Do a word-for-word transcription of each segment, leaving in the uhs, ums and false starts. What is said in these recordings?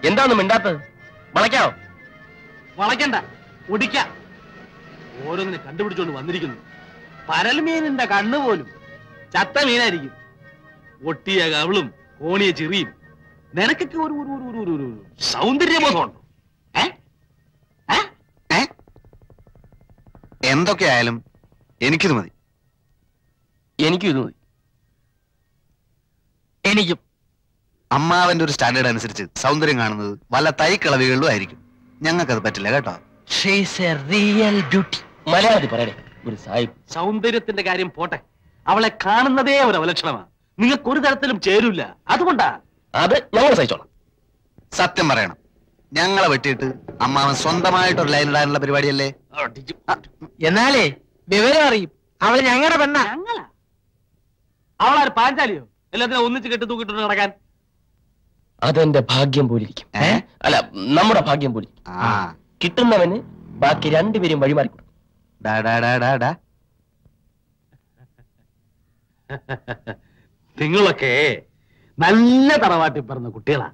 എന്താന്ന് മിണ്ടാത്തത്? വളയ്ക്കാവോ? വളയ്ക്കണ്ട, ഒടിക്ക. ഓരോന്നിനെ കണ്ടുപിടിച്ചോണ്ട് വന്നിരിക്കുന്നു. പരൽമീനിന്റെ കണ്ണു പോലും ചത്ത മീനായിരിക്കും. ഒട്ടിയ കവിളും കോണിയ ചിറിയും. നിനക്കൊക്കെ ഒരു ഒരു സൗന്ദര്യബോധമുണ്ടോ? എന്തൊക്കെയായാലും എനിക്കിത് മതി. എനിക്കും ഇത് മതി. എനിക്കും. അമ്മാവന്റെ ഒരു സ്റ്റാൻഡേർഡ് അനുസരിച്ച് സൗന്ദര്യം കാണുന്നത് വല്ല തൈക്കളവികളിലും ആയിരിക്കും. ഞങ്ങൾക്കത് പറ്റില്ല കേട്ടോ. മലയാളത്തിൽ പറയണേ ഒരു സാഹിബ്. സൗന്ദര്യത്തിന്റെ കാര്യം പോട്ടെ, അവളെ കാണുന്നതേ ഒരു അവലക്ഷണമാണ്. നിങ്ങൾക്ക് ഒരു തരത്തിലും ചേരൂല. അതുകൊണ്ടാ. അത് ഞങ്ങൾ സഹിച്ചോളാം. സത്യം പറയണം, ഞങ്ങളെ വെട്ടിയിട്ട് അമ്മാവൻ സ്വന്തമായിട്ടൊരു ലൈൻ ഇടാനുള്ള പരിപാടിയല്ലേ? എന്നാലേ വിവരം അറിയും. അവള് ഞങ്ങളുടെ പെണ്ണ. അവളാര് പാഞ്ചാലിയോ? എല്ലാത്തിനും ഒന്നിച്ച് കെട്ടി തൂക്കിട്ട് നടക്കാൻ. അതെന്റെ ഭാഗ്യം പോലിരിക്കും. അല്ല, നമ്മുടെ ഭാഗ്യം പോലിരിക്കും. കിട്ടുന്നവന് ബാക്കി രണ്ടുപേരും വഴിമാറി. നിങ്ങളൊക്കെ നല്ല തറവാട്ടി പറഞ്ഞ കുട്ടികളാ.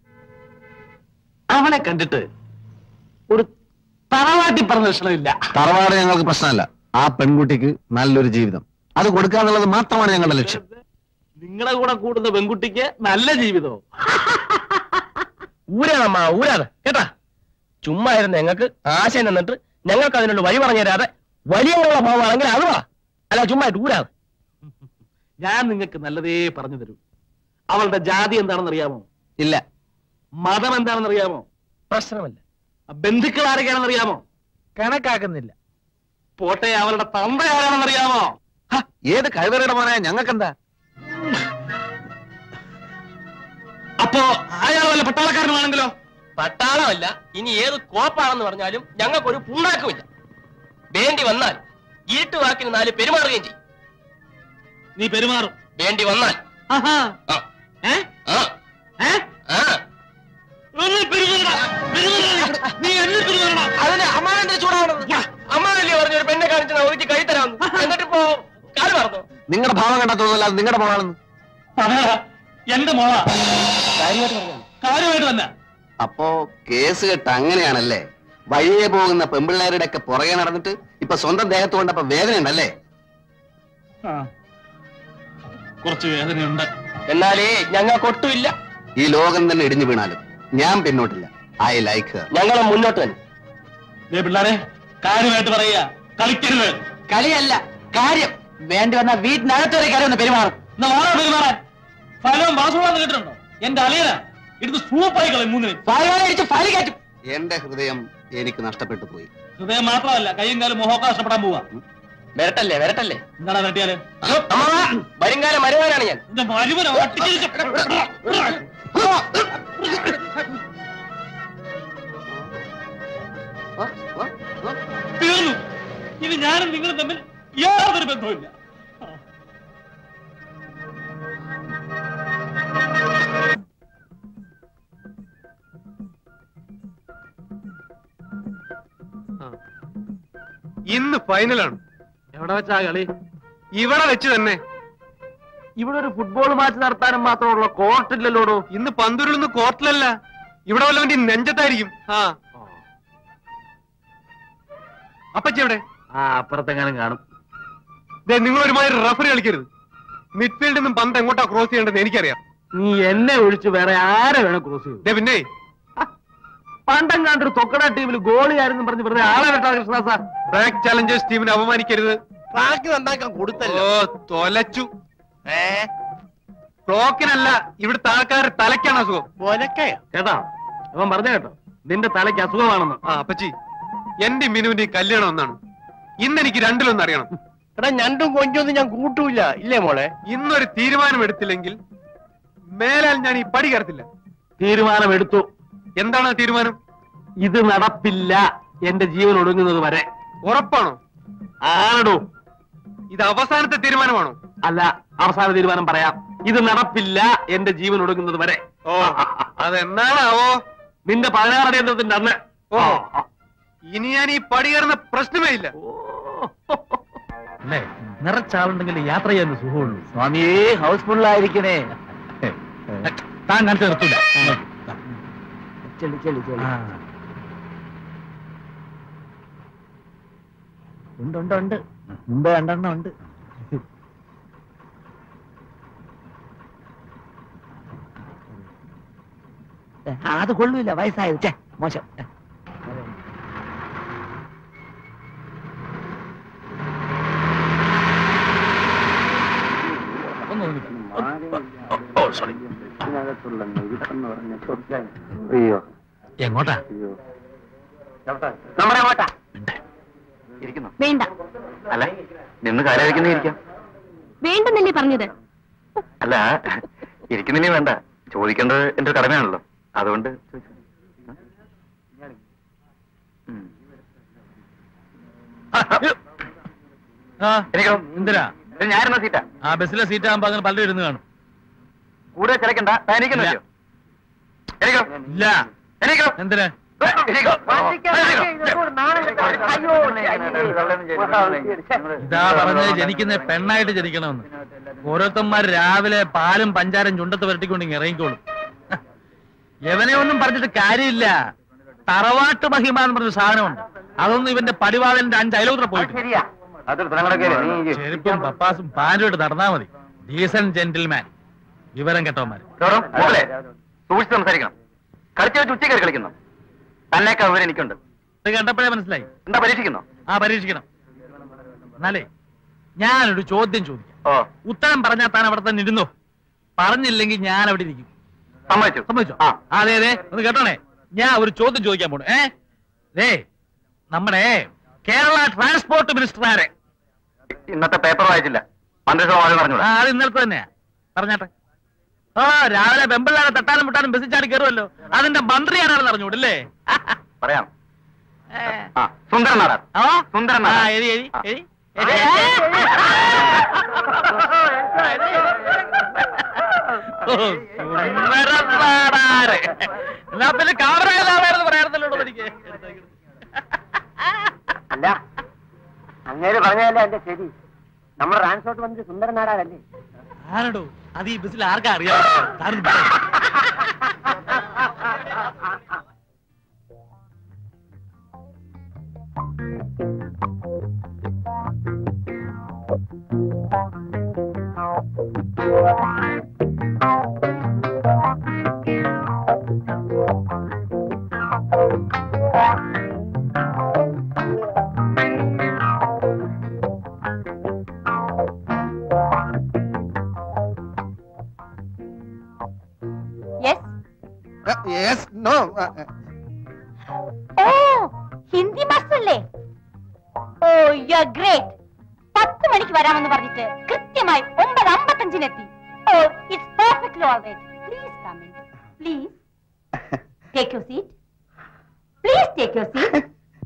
അവനെ കണ്ടിട്ട് ഒരു തറവാട്ടി പറഞ്ഞ ലക്ഷണമില്ല. തറവാട് ഞങ്ങൾക്ക് പ്രശ്നമല്ല. ആ പെൺകുട്ടിക്ക് നല്ലൊരു ജീവിതം അത് കൊടുക്കാന്നുള്ളത് മാത്രമാണ് ഞങ്ങളുടെ ലക്ഷ്യം. നിങ്ങളുടെ കൂടെ കൂടുന്ന പെൺകുട്ടിക്ക് നല്ല ജീവിതമോ? ഊരാണമ്മ, ഊരാതെ കേട്ടാ. ചുമ്മാ ഇരുന്ന് ഞങ്ങൾക്ക് ആശയം തന്നിട്ട് ഞങ്ങൾക്ക് അതിനുള്ള വഴി പറഞ്ഞു തരാതെ വലിയുള്ള ഭാവമാണെങ്കിൽ അത് വാ. അല്ല, ചുമ്മാ ഊരാതെ. ഞാൻ നിങ്ങൾക്ക് നല്ലതേ പറഞ്ഞു തരൂ. അവളുടെ ജാതി എന്താണെന്ന് അറിയാമോ? ഇല്ല. മതം എന്താണെന്ന് അറിയാമോ? പ്രശ്നമല്ല. ബന്ധുക്കൾ ആരൊക്കെയാണെന്ന് അറിയാമോ? കണക്കാക്കുന്നില്ല. പോട്ടെ, അവളുടെ തന്ത ആരാണെന്ന് അറിയാമോ? ഏത് കഴിവറയുടെ മോനായ ഞങ്ങൾക്കെന്താ? അപ്പോ അയാൾ വല്ല പട്ടാളക്കാരനാണെങ്കിലോ? പട്ടാളമല്ല, ഇനി ഏത് കോപ്പാണെന്ന് പറഞ്ഞാലും ഞങ്ങൾക്കൊരു പുണ്ണാക്കുമില്ല. വേണ്ടി വന്നാൽ ഇരുട്ടുവാക്കിന് നാല് പെരുമാറുകയും ചെയ്യും. നീ പെരുമാറും? വേണ്ടി വന്നാൽ. അതിന് അമ്മാവന്റെ ചൂടാവണത്. അമ്മാവല്ലേ പറഞ്ഞു ഒരു പെണ്ണെ കാണിച്ച് ഒഴിച്ച് കൈ തരാമെന്ന്. എന്നിട്ടിപ്പോ കാല് മറന്നു. നിങ്ങളുടെ ഭാവം കണ്ടാ തോന്നുന്നില്ല അത് നിങ്ങളുടെ മോളാണെന്ന്. എന്റെ മോളാ. കാര്യമായിട്ട് പറഞ്ഞു. കാര്യമായിട്ട് തന്നെ. അപ്പോ കേസ് കെട്ട് അങ്ങനെയാണല്ലേ? വഴിയെ പോകുന്ന പെമ്പിള്ളേരുടെ ഒക്കെ പുറകെ നടന്നിട്ട് ഇപ്പൊ സ്വന്തം ദേഹത്ത് കൊണ്ടപ്പോ വേദന ഉണ്ടല്ലേ? കുറച്ച് വേദനയുണ്ട്. എന്നാലേ ഞങ്ങൾക്കൊട്ടുമില്ല. ഈ ലോകം തന്നെ ഇടിഞ്ഞു വീണാലും ഞാൻ പിന്നോട്ടില്ല. I like her. ഞങ്ങളും മുന്നോട്ട് തന്നെ. പിള്ളേരെ, കാര്യമായിട്ട് പറയുക, കളിക്കരുത്. കളിയല്ല, കാര്യം. വേണ്ടി വന്ന വീട്ടിനകത്തൊരു കാര്യം ഒന്ന് പെരുമാറും. പെരുമാറാൻ ഫലവും വാസുവാന്ന് കേട്ടിട്ടുണ്ടോ? എന്റെ അളിയന എടുത്ത് സൂപ്പായി കളയും മൂന്നിന്. ഫലി കയറ്റും. എന്റെ ഹൃദയം എനിക്ക് നഷ്ടപ്പെട്ടു പോയി. ഹൃദയം മാത്രമല്ല, കയ്യും കാലം മോഹമൊക്കെ നഷ്ടപ്പെടാൻ പോവാ. വരട്ടല്ലേ വരട്ടല്ലേ. എന്താണ് വരട്ടിയാല്? വരുംകാലം മരുവാനാണ് ഞാൻ. തീർന്നു. ഇനി ഞാനും നിങ്ങളും തമ്മിൽ യാതൊരു ബന്ധവുമില്ല. ഇന്ന് ഫൈനലാണ്. എവിടെ വെച്ചാ കളി? ഇവിടെ വെച്ച് തന്നെ. ഇവിടെ ഒരു ഫുട്ബോൾ മാച്ച് നടത്താനും മാത്രമുള്ള കോർട്ടില്ലല്ലോടോ. ഇന്ന് പന്തുരുളുന്ന കോർട്ടിലല്ല, ഇവിടെ വല്ലവന്റെ നെഞ്ചത്തായിരിക്കും. ആ അപ്പച്ചി എവിടെ? ആ അപ്പുറത്തെങ്ങാനും കാണും. നിങ്ങൾ ഒരുമാതിരി റഫറി കളിക്കരുത്. മിഡ്ഫീൽഡിൽ നിന്നും പന്ത് എങ്ങോട്ടാ ക്രോസ് ചെയ്യേണ്ടത് എനിക്കറിയാം. നീ എന്നെ ഒഴിച്ച് വേറെ ആരെ വേണം ക്രോസ് ചെയ്യും? പിന്നെ പണ്ടം കണ്ടൊരു തൊക്കട ടീമിൽ ഗോളിയായിരുന്നു പറഞ്ഞ് വെറുതെ ആളെ വെട്ടാ കൃഷ്ണ സാർ. ബ്ലാക്ക് ചാലഞ്ചേഴ്സ് ടീമിനെ അപമാനിക്കരുത്. ട്രാക്ക് നന്നാക്കാൻ കൊടുത്തല്ലോ. ഓ തൊലച്ചു. ക്ലോക്കിനല്ല, ഇവിടുത്തെ ആൾക്കാരുടെ തലയ്ക്കാണ് അസുഖം. കേട്ടോ, അവൻ പറഞ്ഞ കേട്ടോ, നിന്റെ തലയ്ക്ക് അസുഖമാണെന്ന്. ആ അപ്പച്ചി, എന്റെ മിനുവിന്റെ കല്യാണം ഒന്നാണ്. ഇന്ന് എനിക്ക് രണ്ടിലൊന്നും അറിയണം. എടാ, ഞണ്ടും കൊഞ്ചൊന്നും ഞാൻ കൂട്ടൂല. ഇല്ലേ മോളെ? ഇന്നൊരു തീരുമാനം എടുത്തില്ലെങ്കിൽ മേലാൽ ഞാൻ ഈ പടി കയറത്തില്ല. തീരുമാനം എടുത്തു. എന്താണ് തീരുമാനം? ഇത് നടപ്പില്ല, എന്റെ ജീവൻ ഒടുങ്ങുന്നത് വരെ. ഉറപ്പാണോ? ആണോ? ഇത് അവസാനത്തെ തീരുമാനമാണോ? അല്ല, അവസാന തീരുമാനം പറയാം. ഇത് നടപ്പില്ല, എന്റെ ജീവൻ ഒടുങ്ങുന്നത് വരെ. ഓ, അതെന്നാണാവോ? നിന്റെ പതിനാറ് എണ്ണത്തിന്റെ അന്ന്. ഓ, ഇനി ഞാൻ ഈ പടി കയറുന്ന പ്രശ്നമേ ഇല്ല. അല്ലേ, നിറച്ചാളുണ്ടെങ്കിൽ യാത്ര ചെയ്യാൻ സുഖമുള്ളൂ. സ്വാമിയേ, ഹൗസ്ഫുള്ളായിരിക്കണേ. താൻ കാണിച്ചു നിർത്തൂല. ചെല്ലി ചെല്ലി ചെല്ലി. ഉണ്ട് ഉണ്ട് ഉണ്ട് മുമ്പ് രണ്ടെണ്ണം ഉണ്ട്. അത് കൊള്ളൂല്ല, വയസ്സായത്. ചേ മോശം. എങ്ങോട്ടാ? നമ്മുടെ അങ്ങോട്ടാ ഇരിക്കുന്നു. വേണ്ട അല്ല നിന്ന് കാലായിരിക്കുന്നേ ഇരിക്കാം. വേണ്ടെന്നല്ലേ പറഞ്ഞത്? അല്ല ഇരിക്കുന്നില്ലേ വേണ്ട, ചോദിക്കേണ്ടത് എന്റെ കടമയാണല്ലോ, അതുകൊണ്ട് എനിക്കോ എന്തിനാ? ഞാനെന്ന സീറ്റാ. ആ ബസ്സിലെ സീറ്റ് ആകുമ്പോ അങ്ങനെ പലരും ഇരുന്ന് കാണും. കൂടെ ചിലക്കണ്ട. എനിക്കോ എനിക്കോ ഇല്ല. എനിക്കോ എന്തിനാ? ഇതാ പറഞ്ഞത് ജനിക്കുന്ന പെണ്ണായിട്ട് ജനിക്കണമെന്ന്. ഓരോരുത്തന്മാർ രാവിലെ പാലും പഞ്ചാരം ചുണ്ടത്ത് വരട്ടിക്കൊണ്ടിങ്ങ് ഇറങ്ങിക്കോളും. എവനെ ഒന്നും പറഞ്ഞിട്ട് കാര്യമില്ല. തറവാട്ട് മഹിമ എന്ന് പറഞ്ഞ സാധനമുണ്ട്. അതൊന്നും ഇവന്റെ പടിവാളന്റെ അഞ്ച് അയലോത്ര പോയിട്ട് ചെരുപ്പും പപ്പാസും പാൻറ്റുമായിട്ട് നടന്നാ മതി. ഡീസന്റ് ജെന്റിൽമാൻ, വിവരം കെട്ടവന്മാര്. സൂക്ഷിച്ച് സംസാരിക്കണം. കളിച്ചു വെച്ച് ഉച്ചക്കറി കളിക്കുന്നു. തന്നേക്കാ വിവരം എനിക്കുണ്ട്. ഇത് കണ്ടപ്പോഴേ മനസ്സിലായി. എന്താ പരീക്ഷിക്കുന്നു? ആ പരീക്ഷിക്കണം. എന്നാലേ ഞാനൊരു ചോദ്യം ചോദിക്കാം. ഓ ഉത്തരം പറഞ്ഞാൽ താൻ അവിടെ തന്നെ ഇരുന്നോ. പറഞ്ഞില്ലെങ്കിൽ ഞാൻ അവിടെ ഇരിക്കും. സമ്മതിച്ചു. സമ്മതിച്ചോ? ആ അതെ അതെ. ഒന്ന് കേട്ടോണേ, ഞാൻ ഒരു ചോദ്യം ചോദിക്കാൻ പോണു. ഏ ദേ നമ്മുടെ കേരള ട്രാൻസ്പോർട്ട് മിനിസ്റ്റർ ആരെ? ഇന്നത്തെ പേപ്പർ വായിച്ചില്ല. മന്ത്രിസഭ പറഞ്ഞു. ആ അത് ഇന്നലത്തെ തന്നെയാ. പറഞ്ഞാട്ടെ. ആ രാവിലെ വെമ്പിള്ളാരെ തട്ടാനും മുട്ടാനും ബസ്സിൽ ചാടി കയറുമല്ലോ, അതിന്റെ മന്ത്രി ആരാണെന്ന് അറിഞ്ഞൂടല്ലേ? പറയാം. ആ സുന്ദരൻ നാടാർ. ആ സുന്ദരൻ ആ നാടാർ. എരി എരി എരി എന്നാ പിന്നെ കാവറായിരുന്നു പറയാറുണ്ടല്ലോ എനിക്ക്. അല്ല അങ്ങേര് പറഞ്ഞതല്ലേ എന്റെ ശരി. നമ്മുടെ ട്രാൻസ്പോർട്ട് മന്ത്രി സുന്ദരൻ നാടാരല്ലേ? ആരടോ അത്? ഈ ബസ്സിൽ ആർക്കാ അറിയാം? Yes, no. ഓ ഹിന്ദി ബസ്സല്ലേ? Oh you are great. പത്ത് മണിക്ക് വരാമെന്ന് പറഞ്ഞിട്ട് കൃത്യമായി ഒമ്പത് അമ്പത്തഞ്ചിനെത്തി. Oh it's perfectly alright. Please come in. Please take your seat. Please take your seat.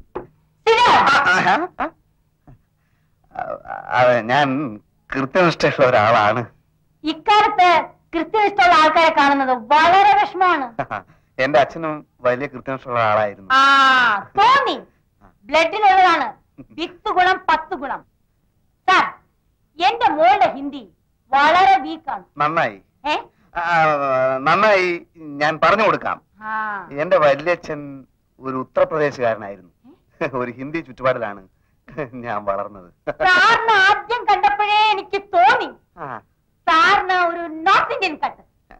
ഞാൻ കൃത്യനിഷ്ഠയുള്ള ഒരാളാണ്. ഇക്കാലത്ത് കൃത്യനിഷ്ഠമുള്ള ആൾക്കാരെ കാണുന്നത് വളരെ വിഷമമാണ്. എന്റെ അച്ഛനും വലിയ കൃത്യനിഷ്ഠയുള്ള ആളായിരുന്നു. ആ തോന്നി. ബ്ലഡിലുള്ളതാണ്. വിത്ത് ഗുണം പത്ത് ഗുണം. സാർ എന്റെ മോളുടെ ഹിന്ദി വളരെ വീക്കാണ്. നന്നായി ഏ നന്നായി ഞാൻ പറഞ്ഞു കൊടുക്കാം. ആ എന്റെ വല്യച്ഛൻ ഒരു ഉത്തർപ്രദേശുകാരനായിരുന്നു. ഒരു ഹിന്ദി ചുറ്റുപാടിലാണ് ഞാൻ വളർന്നത്. സാറിന് ആദ്യം കണ്ടപ്പോഴേ എനിക്ക് തോന്നി സാറിന് ഒരു north Indian cut.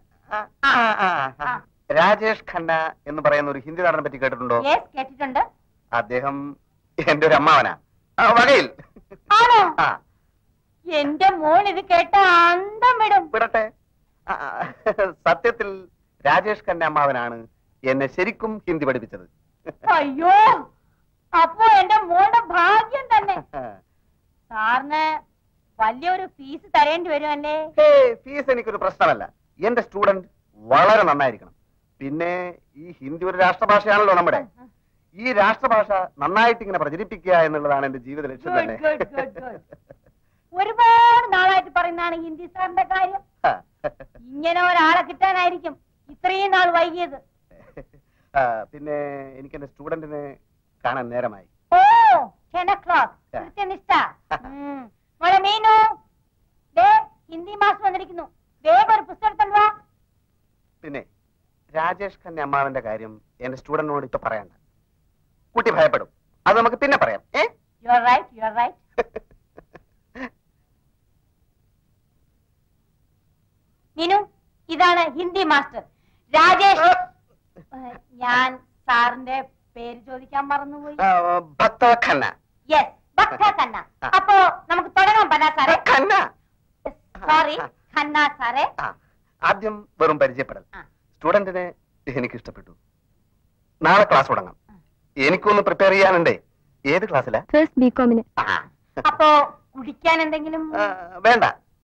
Rajesh Khanna എന്ന് പറയുന്ന ഒരു ഹിന്ദി നടനെ പറ്റി കേട്ടിട്ടുണ്ടോ? യെസ് കേട്ടിട്ടുണ്ട്. അദ്ദേഹം എന്റെ ഒരു അമ്മാവനാ വകയിൽ. ആണോ? എന്റെ മോൾ ഇത് കേട്ട അന്തം വിടും. വിടട്ടെ. സത്യത്തിൽ രാജേഷ് ഖന്ന അമ്മാവനാണ് എന്നെ ശരിക്കും ഹിന്ദി പഠിപ്പിച്ചത്. അയ്യോ അപ്പോ എന്റെ മോളുടെ ഭാഗ്യം തന്നെ. സാറിന് വലിയൊരു ഫീസ് തരേണ്ടി വരുമല്ലേ? ഫീസ് എനിക്കൊരു പ്രശ്നമല്ല. എന്റെ സ്റ്റുഡന്റ് വളരെ നന്നായിരിക്കണം. പിന്നെ ഈ ഹിന്ദി ഒരു രാഷ്ട്രഭാഷയാണല്ലോ നമ്മുടെ. ഈ രാഷ്ട്രഭാഷ നന്നായിട്ട് ഇങ്ങനെ പ്രചരിപ്പിക്കുക എന്നുള്ളതാണ് എന്റെ ജീവിത ലക്ഷ്യം തന്നെ. ഒരുപാട് നാളായിട്ട് പറയുന്നതാണ് ഹിന്ദി സാറിന്റെ കാര്യം. ഇങ്ങനെ ഒരാളെ കിട്ടാനായിരിക്കും ഇത്രയും നാൾ വൈകിയത്. പിന്നെ എനിക്ക് എന്റെ സ്റ്റുഡന്റിനെ കാണാൻ നേരമായി. ഓ ടെൻ ഓ ക്ലോക്ക് കൃത്യനിഷ്ഠ. മോളെ മീനു ദേ ഹിന്ദി മാസ് വന്നിരിക്കുന്നു. വേഗം ഒരു പുസ്തകം വാ. പിന്നെ രാജേഷ് ഖന്ന അമ്മാവന്റെ കാര്യം എന്റെ സ്റ്റുഡന്റിനോട് ഇപ്പൊ പറയണ്ട. കുട്ടി ഭയപ്പെടും. അത് നമുക്ക് പിന്നെ പറയാം. Ah you are right, you are right. Neenu, ഇതാണ് ഹിന്ദി മാസ്റ്റർ രാജേഷ്. ഞാൻ സാറിന്റെ പേര് ചോദിക്കാൻ മറന്നുപോയി. ഭക്ത ഖന്ന. യെസ്, ഭക്ത ഖന്ന. അപ്പോ നമുക്ക് തുടങ്ങാം പന്ന സാറേ. ഖന്ന. സോറി, ഖന്ന സാറേ. ആദ്യം വെറും പരിചയപ്പെടൽ. സ്റ്റുഡന്റിനെ എനിക്ക് ഇഷ്ടപ്പെട്ടു. നാളെ ക്ലാസ് തുടങ്ങാം. എനിക്കൊന്ന് പ്രിപ്പയർ ചെയ്യാനുണ്ടേ. ഏത് ക്ലാസ്സിലാ? ഫസ്റ്റ് ബികോമിന്. അപ്പോ കുടിക്കാൻ എന്തെങ്കിലും? വേണ്ട,